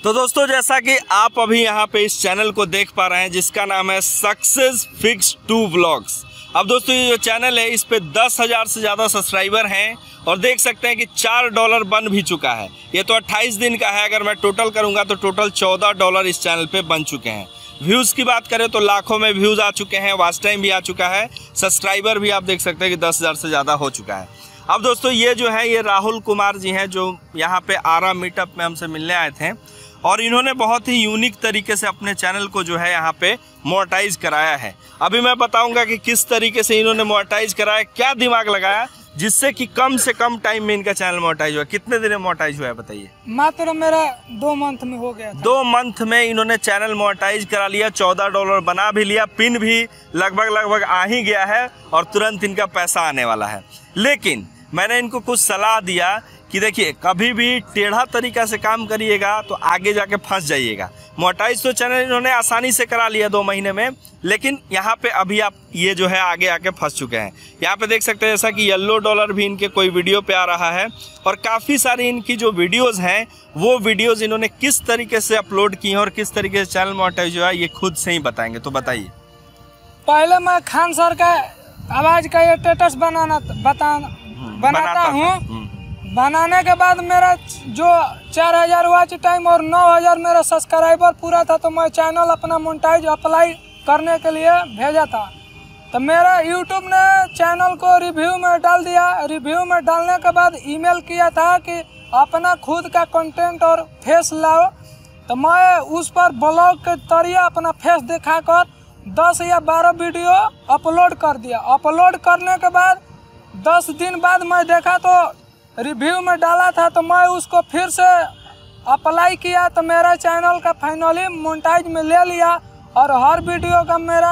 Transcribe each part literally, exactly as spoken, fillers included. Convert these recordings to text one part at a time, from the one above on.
तो दोस्तों जैसा कि आप अभी यहाँ पे इस चैनल को देख पा रहे हैं जिसका नाम है सक्सेस फिक्स टू व्लॉग्स। अब दोस्तों ये जो चैनल है इस पे दस हज़ार से ज़्यादा सब्सक्राइबर हैं और देख सकते हैं कि चार डॉलर बन भी चुका है। ये तो अट्ठाईस दिन का है, अगर मैं टोटल करूँगा तो टोटल चौदह डॉलर इस चैनल पे बन चुके हैं। व्यूज़ की बात करें तो लाखों में व्यूज़ आ चुके हैं, वॉच टाइम भी आ चुका है, सब्सक्राइबर भी आप देख सकते हैं कि दस हज़ार से ज़्यादा हो चुका है। अब दोस्तों ये जो है ये राहुल कुमार जी हैं जो यहाँ पे आरा मीटअप में हमसे मिलने आए थे और इन्होंने बहुत ही यूनिक तरीके से अपने चैनल को जो है यहाँ पे मोनेटाइज कराया है। अभी मैं बताऊंगा कि किस तरीके से इन्होंने मोनेटाइज कराया, क्या दिमाग लगाया जिससे कि कम से कम टाइम में इनका चैनल मोनेटाइज हुआ। कितने दिन में मोनेटाइज हुआ है बताइए? मात्र मेरा दो मंथ में हो गया था। दो मंथ में इन्होंने चैनल मोनेटाइज करा लिया, चौदह डॉलर बना भी लिया, पिन भी लगभग लगभग आ ही गया है और तुरंत इनका पैसा आने वाला है। लेकिन मैंने इनको कुछ सलाह दिया कि देखिए कभी भी टेढ़ा तरीका से काम करिएगा तो आगे जाके फंस जाइएगा। मोनेटाइज तो चैनल इन्होंने आसानी से करा लिया दो महीने में, लेकिन यहाँ पे अभी आप ये जो है आगे आके फंस चुके हैं। यहाँ पे देख सकते हैं जैसा कि येलो डॉलर भी इनके कोई वीडियो पे आ रहा है और काफ़ी सारी इनकी जो वीडियोज़ हैं वो वीडियोज़ इन्होंने किस तरीके से अपलोड की हैं और किस तरीके से चैनल मोनेटाइज हुआ है ये खुद से ही बताएंगे। तो बताइए। पहले मैं खान सर का आवाज़ का ये स्टेटस बनाना बता बनाता हूँ। बनाने के बाद मेरा जो चार हजार वॉच टाइम और नौ हजार मेरा सब्सक्राइबर पूरा था तो मैं चैनल अपना मोनेटाइज अप्लाई करने के लिए भेजा था। तो मेरा यूट्यूब ने चैनल को रिव्यू में डाल दिया। रिव्यू में डालने के बाद ईमेल किया था कि अपना खुद का कंटेंट और फेस लाओ। तो मैं उस पर ब्लॉग के जरिए अपना फेस दिखाकर दस या बारह वीडियो अपलोड कर दिया। अपलोड करने के बाद दस दिन बाद मैं देखा तो रिव्यू में डाला था तो मैं उसको फिर से अप्लाई किया तो मेरा चैनल का फाइनली मोनेटाइज में ले लिया और हर वीडियो का मेरा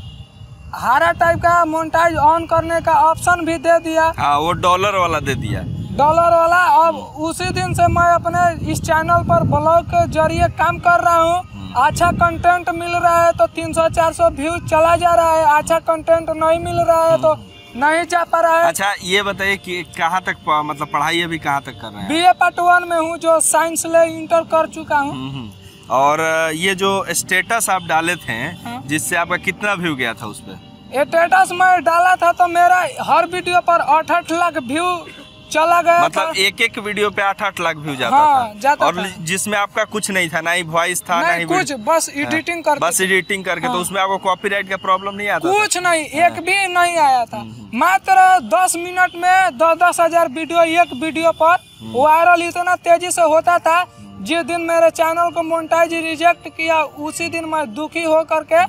हरा टाइप का मोनेटाइज ऑन करने का ऑप्शन भी दे दिया। हाँ वो डॉलर वाला दे दिया, डॉलर वाला। अब उसी दिन से मैं अपने इस चैनल पर ब्लॉग के जरिए काम कर रहा हूँ। अच्छा कंटेंट मिल रहा है तो तीन सौ चार सौ व्यूज चला जा रहा है, अच्छा कंटेंट नहीं मिल रहा है तो नहीं जा पा रहा है। अच्छा ये बताइए कि कहाँ तक मतलब पढ़ाई अभी कहाँ तक कर रहे हैं? बी ए पार्ट वन में हूँ जो साइंस ले इंटर कर चुका हूँ। और ये जो स्टेटस आप डाले थे हाँ? जिससे आपका कितना व्यू गया था उस पर? स्टेटस में डाला था तो मेरा हर वीडियो पर आठ आठ लाख व्यू चला गया। मतलब एक एक वीडियो पे आठ आठ लाख व्यू जाता हाँ, था जाता और था। जिसमें आपका कुछ नहीं था, ना ही वॉइस था ना ही कुछ, बस एडिटिंग करके बस एडिटिंग करके हाँ। तो उसमें आपको कॉपीराइट का प्रॉब्लम नहीं आता? कुछ नहीं, एक भी नहीं आया था। मात्र दस मिनट में दस दस हजार वीडियो एक वीडियो पर वायरल इतना तेजी से होता था। जिस दिन मेरे चैनल को मोनेटाइज रिजेक्ट किया उसी दिन मैं दुखी हो करके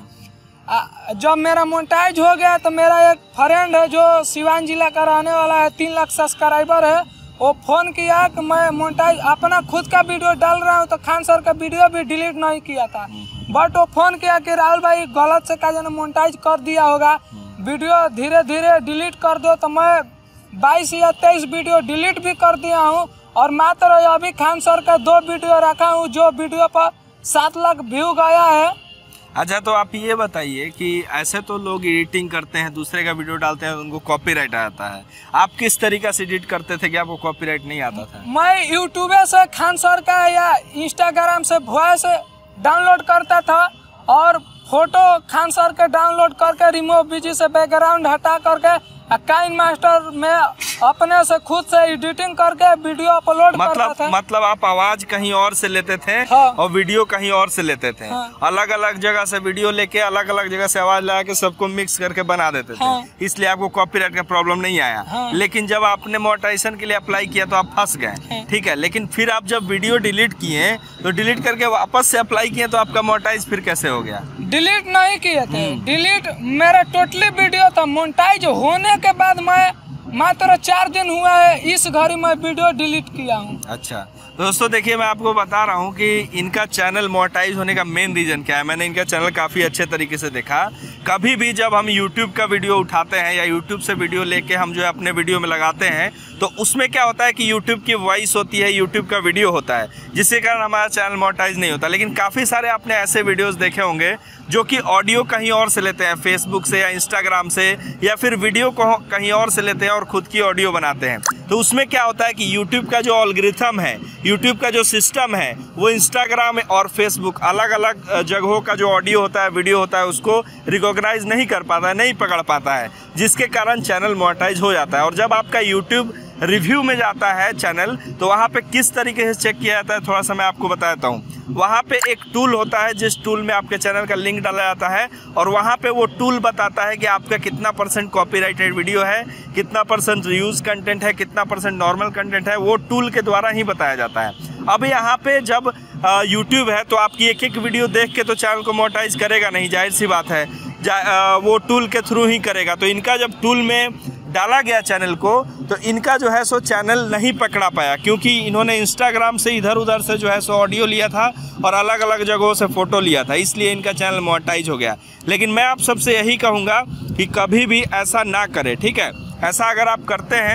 जब मेरा मोनेटाइज हो गया तो मेरा एक फ्रेंड है जो सिवान जिला का रहने वाला है, तीन लाख सब्सक्राइबर है, वो फोन किया कि मैं मोनेटाइज अपना खुद का वीडियो डाल रहा हूँ तो खान सर का वीडियो भी डिलीट नहीं किया था। बट वो फोन किया कि राहुल भाई गलत से का मोनेटाइज कर दिया होगा, वीडियो धीरे धीरे डिलीट कर दो। तो मैं बाईस या तेईस वीडियो डिलीट भी कर दिया हूँ और मात्र अभी खान सर का दो वीडियो रखा हूँ जो वीडियो पर सात लाख व्यू गया है। अच्छा तो आप ये बताइए कि ऐसे तो लोग एडिटिंग करते हैं, दूसरे का वीडियो डालते हैं, उनको कॉपीराइट आता है। आप किस तरीके से एडिट करते थे कि आपको कॉपीराइट नहीं आता था? मैं यूट्यूब से खान सर का या इंस्टाग्राम से वॉइस डाउनलोड करता था और फोटो खान सर के डाउनलोड करके रिमूव बीजी से बैकग्राउंड हटा करके काइन मास्टर में अपने से खुद से एडिटिंग करके वीडियो अपलोड मतलब करता था। मतलब आप आवाज कहीं और से लेते थे हाँ। और वीडियो कहीं और से लेते थे। हाँ। अलग अलग जगह से वीडियो लेके अलग अलग जगह से आवाज लगा के सबको मिक्स करके बना देते थे। हाँ। इसलिए आपको कॉपीराइट का प्रॉब्लम नहीं आया। हाँ। लेकिन जब आपने मोनेटाइजेशन के लिए अप्लाई किया तो आप फंस गए। हाँ। ठीक है, लेकिन फिर आप जब वीडियो डिलीट किए तो डिलीट करके वापस से अप्लाई किए तो आपका मोनेटाइज फिर कैसे हो गया? डिलीट नहीं किए थे, डिलीट मेरा टोटली वीडियो था। मोनेटाइज होने के बाद मैं मात्र चार दिन हुआ है इस घड़ी में वीडियो डिलीट किया हूँ। अच्छा तो दोस्तों देखिए मैं आपको बता रहा हूँ कि इनका चैनल मोनेटाइज होने का मेन रीज़न क्या है। मैंने इनका चैनल काफ़ी अच्छे तरीके से देखा। कभी भी जब हम यूट्यूब का वीडियो उठाते हैं या यूट्यूब से वीडियो लेके हम जो है अपने वीडियो में लगाते हैं तो उसमें क्या होता है कि यूट्यूब की वॉइस होती है, यूट्यूब का वीडियो होता है, जिसके कारण हमारा चैनल मोनेटाइज नहीं होता। लेकिन काफ़ी सारे आपने ऐसे वीडियोज़ देखे होंगे जो कि ऑडियो कहीं और से लेते हैं, फेसबुक से या इंस्टाग्राम से, या फिर वीडियो को कहीं और से लेते हैं और खुद की ऑडियो बनाते हैं। तो उसमें क्या होता है कि यूट्यूब का जो एल्गोरिथम है, यूट्यूब का जो सिस्टम है, वो इंस्टाग्राम और फेसबुक अलग अलग जगहों का जो ऑडियो होता है, वीडियो होता है, उसको रिकॉग्नाइज नहीं कर पाता है, नहीं पकड़ पाता है, जिसके कारण चैनल मोनेटाइज हो जाता है। और जब आपका यूट्यूब रिव्यू में जाता है चैनल, तो वहाँ पे किस तरीके से चेक किया जाता है थोड़ा सा मैं आपको बताता हूँ। वहाँ पे एक टूल होता है, जिस टूल में आपके चैनल का लिंक डाला जाता है, और वहाँ पे वो टूल बताता है कि आपका कितना परसेंट कॉपीराइटेड वीडियो है, कितना परसेंट रीयूज कंटेंट है, कितना परसेंट नॉर्मल कंटेंट है, वो टूल के द्वारा ही बताया जाता है। अब यहाँ पे जब यूट्यूब है तो आपकी एक एक वीडियो देख के तो चैनल को मोनेटाइज करेगा नहीं, जाहिर सी बात है, आ, वो टूल के थ्रू ही करेगा। तो इनका जब टूल में डाला गया चैनल को, तो इनका जो है सो चैनल नहीं पकड़ा पाया, क्योंकि इन्होंने इंस्टाग्राम से इधर उधर से जो है सो ऑडियो लिया था और अलग अलग जगहों से फ़ोटो लिया था, इसलिए इनका चैनल मोनेटाइज हो गया। लेकिन मैं आप सबसे यही कहूँगा कि कभी भी ऐसा ना करें, ठीक है। ऐसा अगर आप करते हैं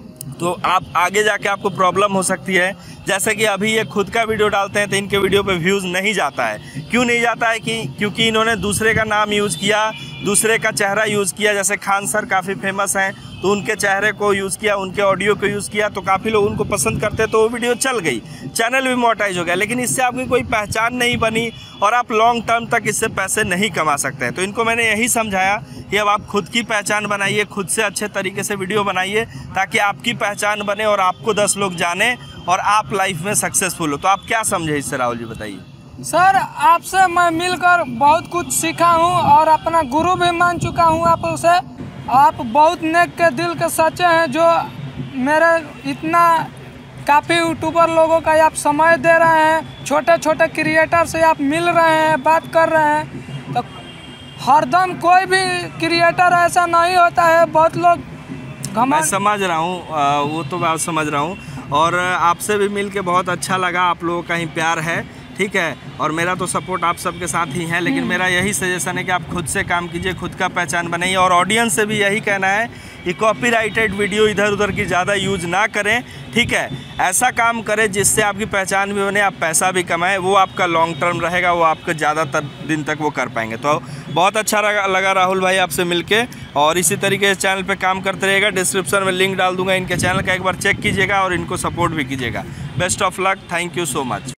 तो आप आगे जाके आपको प्रॉब्लम हो सकती है। जैसे कि अभी ये खुद का वीडियो डालते हैं तो इनके वीडियो पे व्यूज़ नहीं जाता है। क्यों नहीं जाता है? कि क्योंकि इन्होंने दूसरे का नाम यूज़ किया, दूसरे का चेहरा यूज़ किया। जैसे खान सर काफ़ी फेमस हैं, तो उनके चेहरे को यूज़ किया, उनके ऑडियो को यूज़ किया, तो काफ़ी लोग उनको पसंद करते, तो वो वीडियो चल गई, चैनल भी मोनेटाइज हो गया। लेकिन इससे आपकी कोई पहचान नहीं बनी और आप लॉन्ग टर्म तक इससे पैसे नहीं कमा सकते हैं। तो इनको मैंने यही समझाया कि अब आप खुद की पहचान बनाइए, खुद से अच्छे तरीके से वीडियो बनाइए, ताकि आपकी पहचान बने और आपको दस लोग जाने और आप लाइफ में सक्सेसफुल हो। तो आप क्या समझे इससे राहुल जी, बताइए। सर, आपसे मैं मिलकर बहुत कुछ सीखा हूँ और अपना गुरु भी मान चुका हूँ आप उसे। आप बहुत नेक के दिल के सच्चे हैं, जो मेरे इतना काफ़ी यूट्यूबर लोगों का आप समय दे रहे हैं, छोटे छोटे क्रिएटर से आप मिल रहे हैं, बात कर रहे हैं। तो हरदम कोई भी क्रिएटर ऐसा नहीं होता है, बहुत लोग मैं समझ रहा हूँ, वो तो बात समझ रहा हूँ, और आपसे भी मिल के बहुत अच्छा लगा। आप लोगों का ही प्यार है, ठीक है, और मेरा तो सपोर्ट आप सबके साथ ही है। लेकिन मेरा यही सजेशन है कि आप खुद से काम कीजिए, खुद का पहचान बनाइए, और ऑडियंस से भी यही कहना है कि कॉपीराइटेड वीडियो इधर उधर की ज़्यादा यूज ना करें, ठीक है। ऐसा काम करें जिससे आपकी पहचान भी बने, आप पैसा भी कमाएं, वो आपका लॉन्ग टर्म रहेगा, वो आपके ज़्यादातर दिन तक वो कर पाएंगे। तो बहुत अच्छा लगा राहुल भाई आपसे मिलके, और इसी तरीके से चैनल पे काम करते रहेगा। डिस्क्रिप्शन में लिंक डाल दूंगा इनके चैनल का, एक बार चेक कीजिएगा और इनको सपोर्ट भी कीजिएगा। Best of luck, thank you so much.